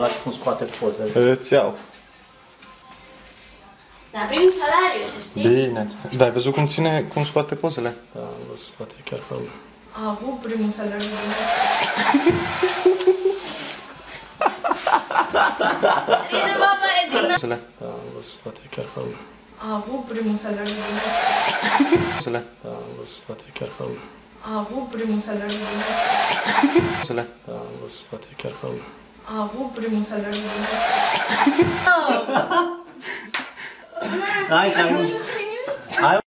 Cum scoate pozele. Îți iau. Dar primim salariu, să știi. Bine. Dar ai văzut cum scoate pozele? Da, nu se poate chiar fain. A avut primul salariu. Ride, mama, Edina. Pozele. Da, nu se poate chiar fain. A avut primul salariu. Pozele. Da, nu se poate chiar fain. A avut primul salariu. Pozele. Da, nu se poate chiar fain. A avut primul salariu. Hai, hai.